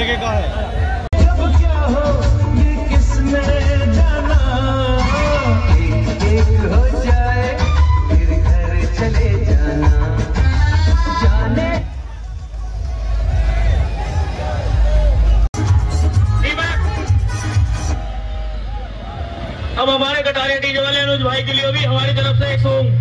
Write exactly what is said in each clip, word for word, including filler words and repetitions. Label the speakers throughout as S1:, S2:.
S1: जगह का है।
S2: क्या हो ये किसने जाना, एक एक हो जाए फिर घर चले जाना, जाने
S3: अब हमारे कटारिया डीजे वाले अनुज भाई के लिए भी हमारी तरफ से एक सॉन्ग।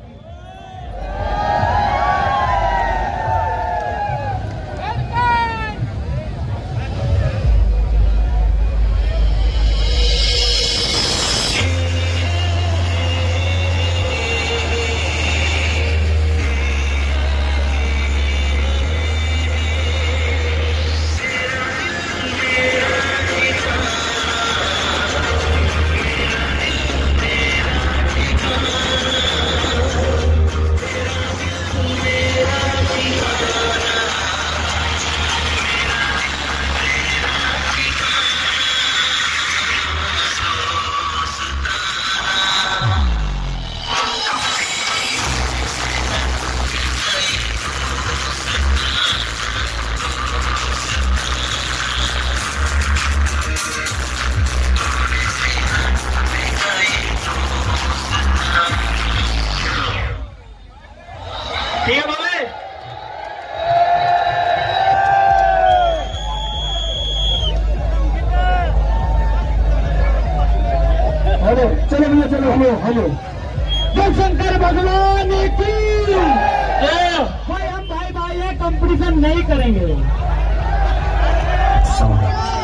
S3: ठीक है बाबे,
S4: हेलो चलो भैया चलो हेलो हेलो जय शंकर भगवान की भाई। हम भाई भाई है, कंपटीशन नहीं करेंगे।